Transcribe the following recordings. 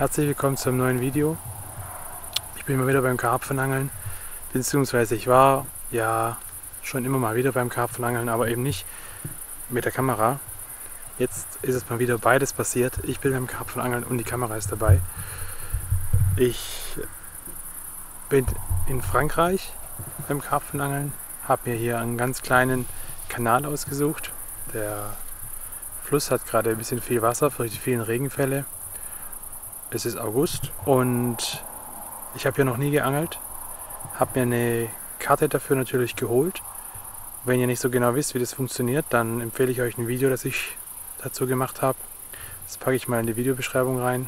Herzlich willkommen zum neuen Video. Ich bin mal wieder beim Karpfenangeln, beziehungsweise ich war ja schon immer mal wieder beim Karpfenangeln, aber eben nicht mit der Kamera. Jetzt ist es mal wieder beides passiert. Ich bin beim Karpfenangeln und die Kamera ist dabei. Ich bin in Frankreich beim Karpfenangeln, habe mir hier einen ganz kleinen Kanal ausgesucht. Der Fluss hat gerade ein bisschen viel Wasser für die vielen Regenfälle. Es ist August und ich habe hier noch nie geangelt, habe mir eine Karte dafür natürlich geholt. Wenn ihr nicht so genau wisst, wie das funktioniert, dann empfehle ich euch ein Video, das ich dazu gemacht habe. Das packe ich mal in die Videobeschreibung rein.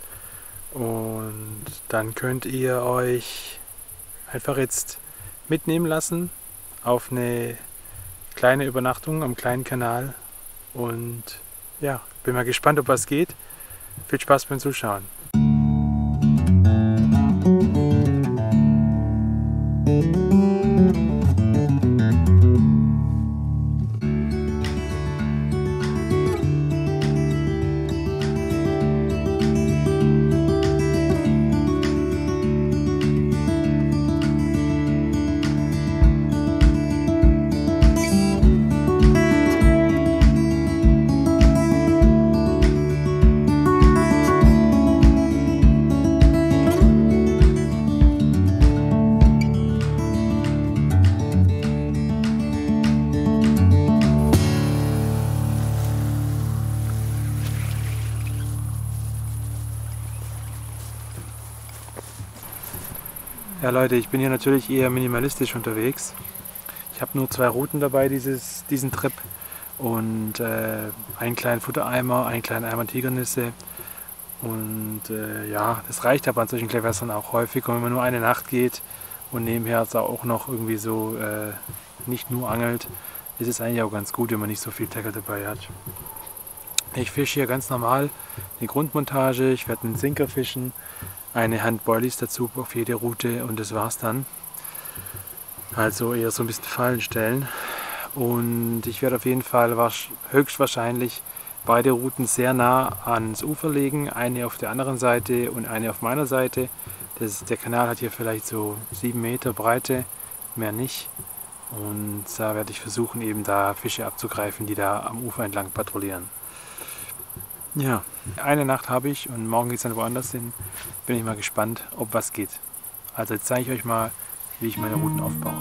Und dann könnt ihr euch einfach jetzt mitnehmen lassen auf eine kleine Übernachtung am kleinen Kanal. Und ja, bin mal gespannt, ob was geht. Viel Spaß beim Zuschauen. Ja Leute, ich bin hier natürlich eher minimalistisch unterwegs. Ich habe nur 2 Routen dabei diesen Trip und einen kleinen Futtereimer, einen kleinen Eimer Tigernüsse und ja, das reicht aber an solchen Gewässern auch häufig. Und wenn man nur eine Nacht geht und nebenher auch noch irgendwie so nicht nur angelt, ist es eigentlich auch ganz gut, wenn man nicht so viel Tackle dabei hat. Ich fische hier ganz normal eine Grundmontage, ich werde einen Sinker fischen, eine Hand Boilies dazu auf jede Route und das war's dann. Also eher so ein bisschen Fallen stellen. Und ich werde auf jeden Fall höchstwahrscheinlich beide Routen sehr nah ans Ufer legen. Eine auf der anderen Seite und eine auf meiner Seite. Der Kanal hat hier vielleicht so 7 Meter Breite, mehr nicht. Und da werde ich versuchen, eben da Fische abzugreifen, die da am Ufer entlang patrouillieren. Ja, eine Nacht habe ich und morgen geht es dann woanders hin. Bin ich mal gespannt, ob was geht. Also jetzt zeige ich euch mal, wie ich meine Routen aufbaue.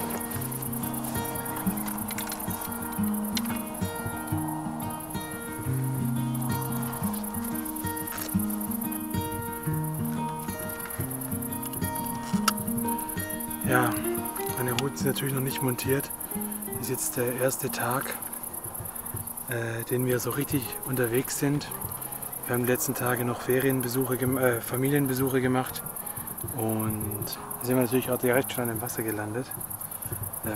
Ja, meine Routen sind natürlich noch nicht montiert. Das ist jetzt der erste Tag, den wir so richtig unterwegs sind. Wir haben die letzten Tage noch Familienbesuche gemacht und da sind wir natürlich auch direkt schon im Wasser gelandet. Ja,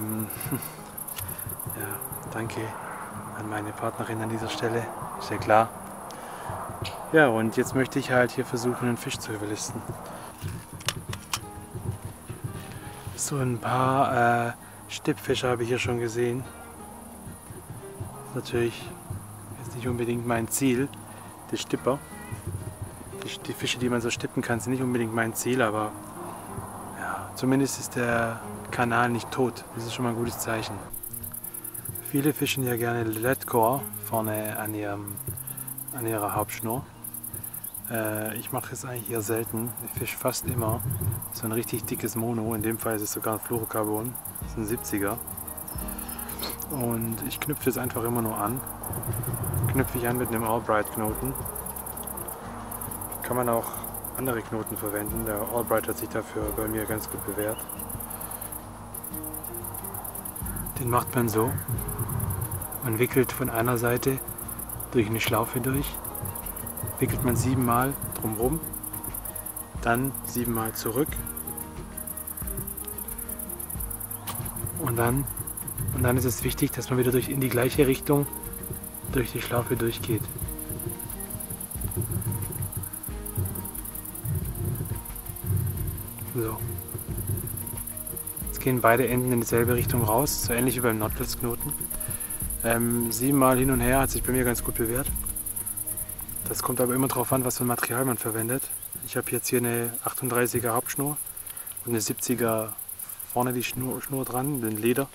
danke an meine Partnerin an dieser Stelle, ist ja klar. Ja, und jetzt möchte ich halt hier versuchen, einen Fisch zu überlisten. So ein paar Stippfische habe ich hier schon gesehen. Natürlich ist nicht unbedingt mein Ziel, die Stipper. Die Fische, die man so stippen kann, sind nicht unbedingt mein Ziel, aber ja, zumindest ist der Kanal nicht tot. Das ist schon mal ein gutes Zeichen. Viele fischen ja gerne Leadcore vorne an ihrer Hauptschnur. Ich mache es eigentlich eher selten. Ich fische fast immer so ein richtig dickes Mono. In dem Fall ist es sogar ein Fluorocarbon. Das ist ein 70er. Und ich knüpfe das einfach immer nur an. Knüpfe ich an mit einem Albright Knoten. Kann man auch andere Knoten verwenden. Der Albright hat sich dafür bei mir ganz gut bewährt. Den macht man so. Man wickelt von einer Seite durch eine Schlaufe durch. Wickelt man 7 Mal drumherum. Dann 7 Mal zurück. Und dann ist es wichtig, dass man wieder in die gleiche Richtung durch die Schlaufe durchgeht. So. Jetzt gehen beide Enden in dieselbe Richtung raus, so ähnlich wie beim Nautilus-Knoten. 7 Mal hin und her hat sich bei mir ganz gut bewährt. Das kommt aber immer darauf an, was für ein Material man verwendet. Ich habe jetzt hier eine 38er Hauptschnur und eine 70er vorne die Schnur dran, den Leder.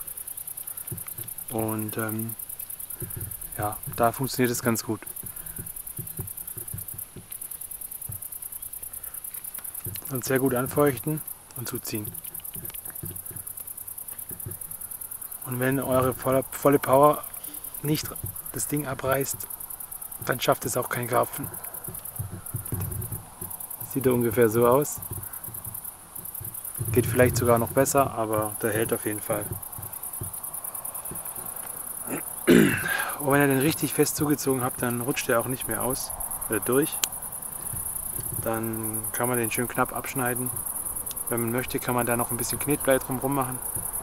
Und ja, da funktioniert es ganz gut. Und sehr gut anfeuchten und zuziehen. Und wenn eure volle Power nicht das Ding abreißt, dann schafft es auch kein Karpfen. Sieht er ungefähr so aus. Geht vielleicht sogar noch besser, aber der hält auf jeden Fall. Und wenn ihr den richtig fest zugezogen habt, dann rutscht er auch nicht mehr durch. Dann kann man den schön knapp abschneiden. Wenn man möchte, kann man da noch ein bisschen Knetblei drumherum machen.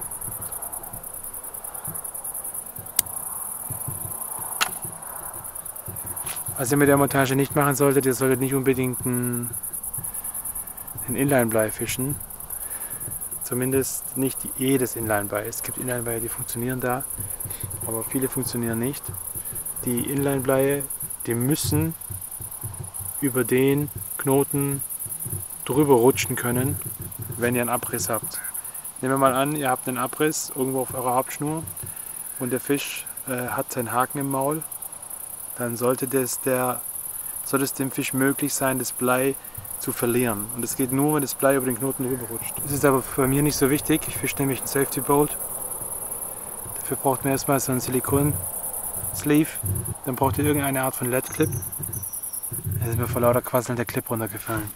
Was ihr mit der Montage nicht machen solltet, ihr solltet nicht unbedingt ein Inline-Blei fischen. Zumindest nicht jedes Inline-Blei. Es gibt Inline-Bleie, die funktionieren da, aber viele funktionieren nicht. Die Inline-Bleie, die müssen über den Knoten drüber rutschen können, wenn ihr einen Abriss habt. Nehmen wir mal an, ihr habt einen Abriss irgendwo auf eurer Hauptschnur und der Fisch hat seinen Haken im Maul. Dann sollte es dem Fisch möglich sein, das Blei zu verlieren. Und das geht nur, wenn das Blei über den Knoten drüber rutscht. Das ist aber bei mir nicht so wichtig. Ich fische nämlich einen Safety Bolt. Dafür braucht man erstmal so einen Silikon-Sleeve. Dann braucht ihr irgendeine Art von LED-Clip. Jetzt ist mir vor lauter Quasseln der Clip runtergefallen.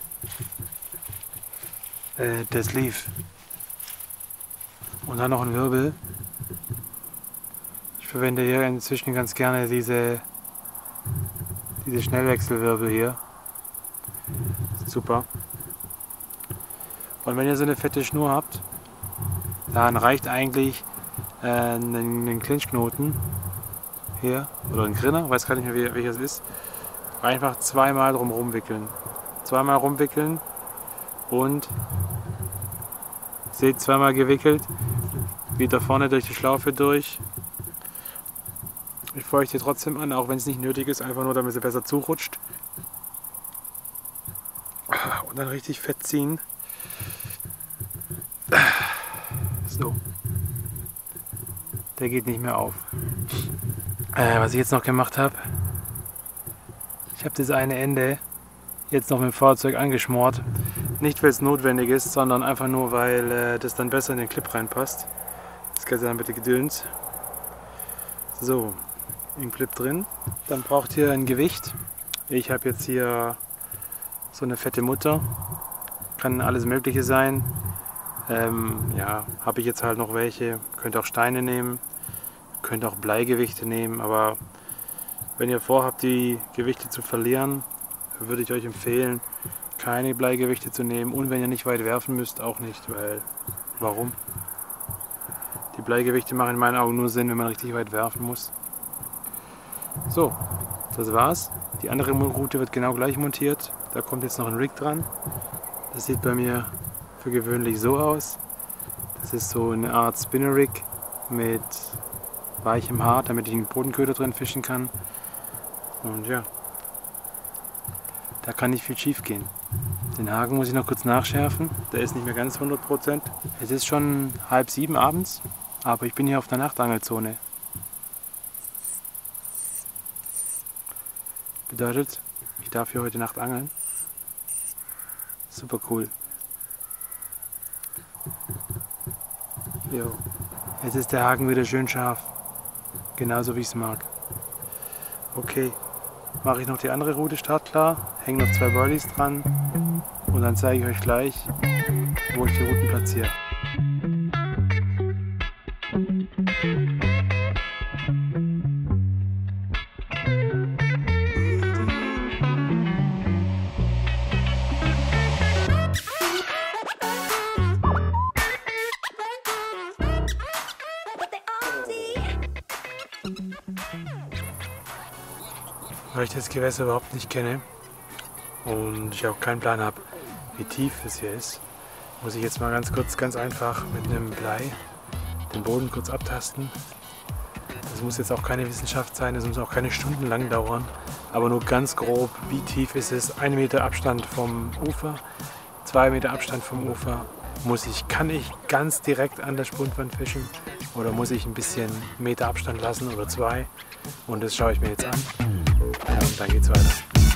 Der Sleeve. Und dann noch ein Wirbel. Ich verwende hier inzwischen ganz gerne diese Schnellwechselwirbel hier. Super. Und wenn ihr so eine fette Schnur habt, dann reicht eigentlich ein Clinchknoten hier oder ein Grinner, weiß gar nicht mehr welches es ist. Einfach zweimal drum wickeln. Zweimal rumwickeln und seht, zweimal gewickelt, wieder vorne durch die Schlaufe durch. Ich feuchte trotzdem an, auch wenn es nicht nötig ist, einfach nur damit sie besser zurutscht. Und dann richtig fett ziehen. So. Der geht nicht mehr auf. Was ich jetzt noch gemacht habe, ich habe das eine Ende jetzt noch mit dem Fahrzeug angeschmort. Nicht weil es notwendig ist, sondern einfach nur weil das dann besser in den Clip reinpasst. Das Ganze dann bitte Gedöns. So. Im Clip drin. Dann braucht ihr ein Gewicht. Ich habe jetzt hier so eine fette Mutter. Kann alles Mögliche sein. Ja, habe ich jetzt halt noch welche. Könnt auch Steine nehmen. Könnt auch Bleigewichte nehmen. Aber wenn ihr vorhabt, die Gewichte zu verlieren, würde ich euch empfehlen, keine Bleigewichte zu nehmen. Und wenn ihr nicht weit werfen müsst, auch nicht. Weil, warum? Die Bleigewichte machen in meinen Augen nur Sinn, wenn man richtig weit werfen muss. So, das war's. Die andere Route wird genau gleich montiert. Da kommt jetzt noch ein Rig dran. Das sieht bei mir für gewöhnlich so aus. Das ist so eine Art Spinner Rig mit weichem Haar, damit ich einen Bodenköder drin fischen kann. Und ja, da kann nicht viel schief gehen. Den Haken muss ich noch kurz nachschärfen. Der ist nicht mehr ganz 100%. Es ist schon 6:30 abends, aber ich bin hier auf der Nachtangelzone. Bedeutet, ich darf hier heute Nacht angeln. Super cool. Jo. Jetzt ist der Haken wieder schön scharf. Genauso wie ich es mag. Okay, mache ich noch die andere Route startklar, hänge noch 2 Birdies dran und dann zeige ich euch gleich, wo ich die Routen platziere. Weil ich das Gewässer überhaupt nicht kenne und ich auch keinen Plan habe, wie tief es hier ist, muss ich jetzt mal ganz einfach mit einem Blei den Boden kurz abtasten. Das muss jetzt auch keine Wissenschaft sein, das muss auch keine Stunden lang dauern. aber nur ganz grob, wie tief ist es. 1 Meter Abstand vom Ufer, 2 Meter Abstand vom Ufer. Kann ich ganz direkt an der Spundwand fischen oder muss ich ein bisschen Meter Abstand lassen oder 2? Und das schaue ich mir jetzt an. Und dann geht's weiter.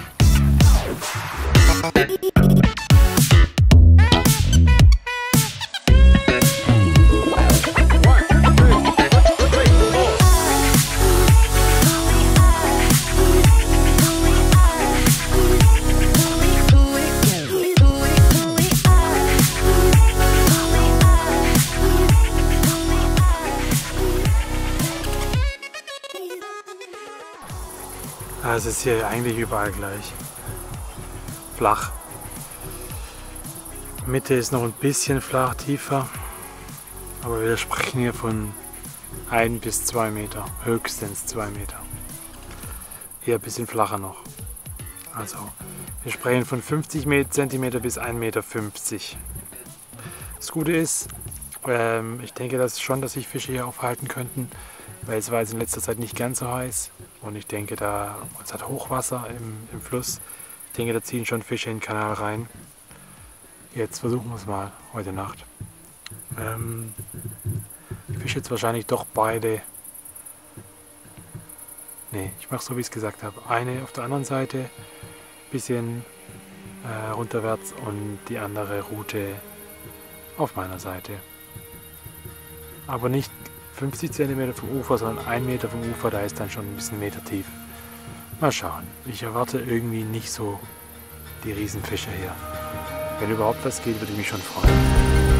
Es ist hier eigentlich überall gleich. Flach. Mitte ist noch ein bisschen flach, tiefer. Aber wir sprechen hier von 1 bis 2 Meter. Höchstens 2 Meter. Eher ein bisschen flacher noch. Also wir sprechen von 50 cm bis 1,50 Meter. Das Gute ist, ich denke dass sich Fische hier aufhalten könnten, weil es war jetzt in letzter Zeit nicht ganz so heiß. Und ich denke, es hat Hochwasser im Fluss. Ich denke, da ziehen schon Fische in den Kanal rein. Jetzt versuchen wir es mal heute Nacht. Ich fische jetzt wahrscheinlich doch beide. Ne, ich mache so, wie ich es gesagt habe. Eine auf der anderen Seite, ein bisschen runterwärts und die andere Route auf meiner Seite. Aber nicht 50 cm vom Ufer, sondern 1 Meter vom Ufer, da ist dann schon ein bisschen Meter tief. Mal schauen. Ich erwarte irgendwie nicht so die Riesenfische hier. Wenn überhaupt was geht, würde ich mich schon freuen.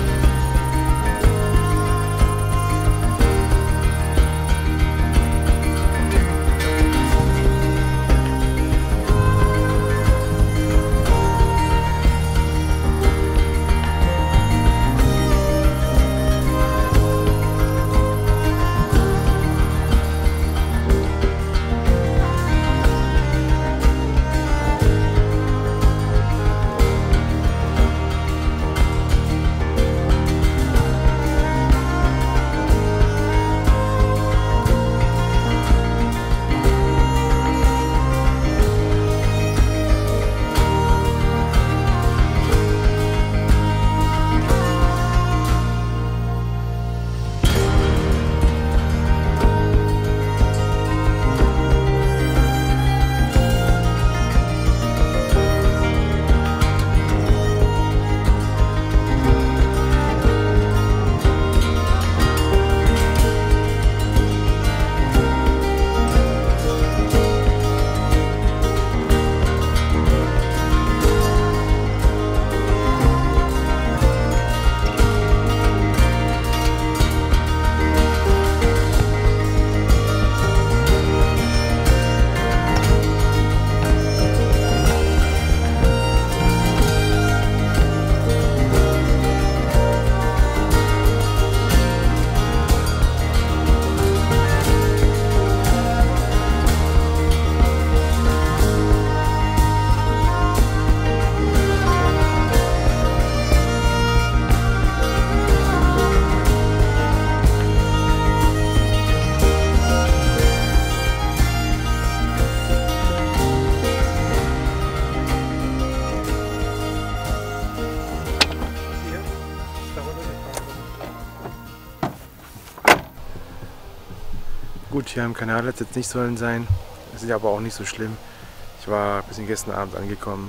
Gut, hier im Kanal hat es jetzt nicht sollen sein. Das ist aber auch nicht so schlimm. Ich war ein bisschen gestern Abend angekommen,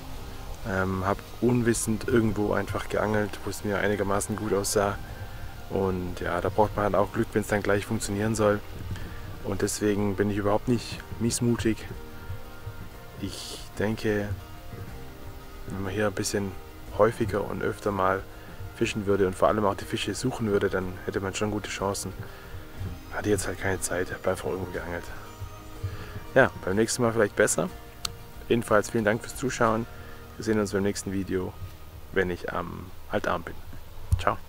habe unwissend irgendwo einfach geangelt, wo es mir einigermaßen gut aussah. Und ja, da braucht man halt auch Glück, wenn es dann gleich funktionieren soll. Und deswegen bin ich überhaupt nicht missmutig. Ich denke, wenn man hier ein bisschen häufiger und öfter mal fischen würde und vor allem auch die Fische suchen würde, dann hätte man schon gute Chancen. Hatte jetzt halt keine Zeit, habe einfach irgendwo geangelt. Ja, beim nächsten Mal vielleicht besser. Jedenfalls vielen Dank fürs Zuschauen. Wir sehen uns beim nächsten Video, wenn ich am Altarm bin. Ciao.